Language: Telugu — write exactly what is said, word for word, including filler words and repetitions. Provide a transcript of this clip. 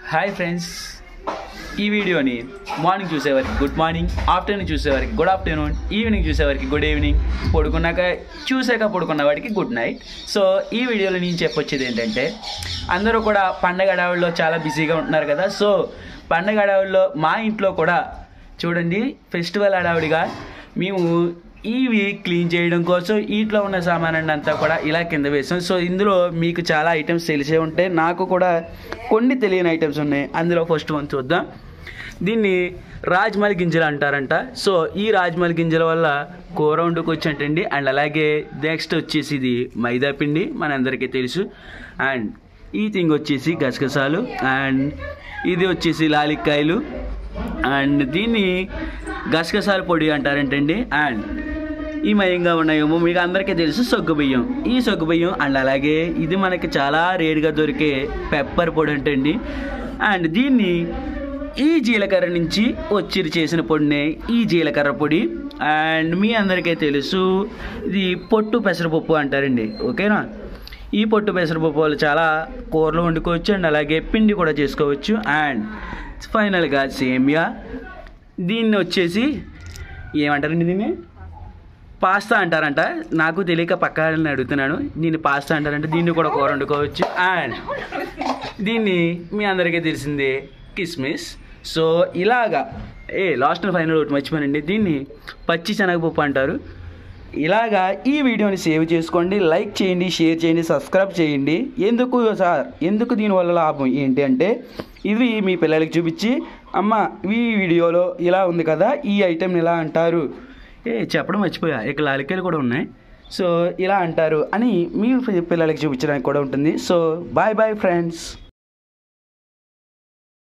హాయ్ ఫ్రెండ్స్, ఈ వీడియోని మార్నింగ్ చూసేవారికి గుడ్ మార్నింగ్, ఆఫ్టర్నూన్ చూసేవారికి గుడ్ ఆఫ్టర్నూన్, ఈవినింగ్ చూసేవారికి గుడ్ ఈవినింగ్, పడుకున్నాక చూసాక పడుకున్న వాడికి గుడ్ నైట్. సో ఈ వీడియోలో నేను చెప్పొచ్చేది ఏంటంటే, అందరూ కూడా పండగ హడావుల్లో చాలా బిజీగా ఉంటున్నారు కదా. సో పండగ హడావుల్లో మా ఇంట్లో కూడా చూడండి, ఫెస్టివల్ హడావుడిగా మేము ఇవి క్లీన్ చేయడం కోసం ఇంట్లో ఉన్న సామాన్ అంతా కూడా ఇలా కింద వేసాం. సో ఇందులో మీకు చాలా ఐటమ్స్ తెలిసే ఉంటాయి, నాకు కూడా కొన్ని తెలియని ఐటమ్స్ ఉన్నాయి. అందులో ఫస్ట్ వన్ చూద్దాం. దీన్ని రాజ్మల్ గింజలు అంటారంట. సో ఈ రాజ్మల్ గింజల వల్ల కూర వండుకొచ్చంటండి. అండ్ అలాగే నెక్స్ట్ వచ్చేసి ఇది మైదా పిండి, మనందరికీ తెలుసు. అండ్ ఈ థింగ్ వచ్చేసి గసగసాలు, అండ్ ఇది వచ్చేసి లాలిక్కాయలు, అండ్ దీన్ని గసగసాల పొడి అంటారంటండి. అండ్ ఈ మయంగా ఉన్నాయేమో మీకు అందరికీ తెలుసు సగ్గు బియ్యం. ఈ సగ్గు బియ్యం అండ్ అలాగే ఇది మనకి చాలా రేటుగా దొరికే పెప్పర్ పొడి అంటండి. అండ్ దీన్ని ఈ జీలకర్ర నుంచి వచ్చి చేసిన పొడినే ఈ జీలకర్ర పొడి. అండ్ మీ అందరికీ తెలుసు ఇది పొట్టు పెసరపప్పు అంటారండి, ఓకేనా. ఈ పొట్టు పెసరపప్పు వాళ్ళు చాలా కూరలు వండుకోవచ్చు అండ్ అలాగే పిండి కూడా చేసుకోవచ్చు. అండ్ ఫైనల్గా సేమియా, దీన్ని వచ్చేసి ఏమంటారండి, దీన్ని పాస్తా అంటారంట. నాకు తెలియక పక్కన అడుగుతున్నాను, దీన్ని పాస్తా అంటారంట. దీన్ని కూడా కూర వండుకోవచ్చు. అండ్ దీన్ని మీ అందరికీ తెలిసిందే కిస్మిస్. సో ఇలాగా ఏ లాస్ట్ ఫైనల్ ఒకటి మర్చిపోయానండి, దీన్ని పచ్చి శనగపప్పు అంటారు. ఇలాగా ఈ వీడియోని సేవ్ చేసుకోండి, లైక్ చేయండి, షేర్ చేయండి, సబ్స్క్రైబ్ చేయండి. ఎందుకు సార్, ఎందుకు దీనివల్ల లాభం ఏంటి అంటే, ఇవి మీ పిల్లలకి చూపించి అమ్మ ఈ వీడియోలో ఇలా ఉంది కదా, ఈ ఐటెంని ఇలా అంటారు, ఏ చెప్పడం మర్చిపోయా, ఇక లాలికాయలు కూడా ఉన్నాయి, సో ఇలా అంటారు అని మీ పిల్లలకి చూపించడానికి కూడా ఉంటుంది. So bye bye friends.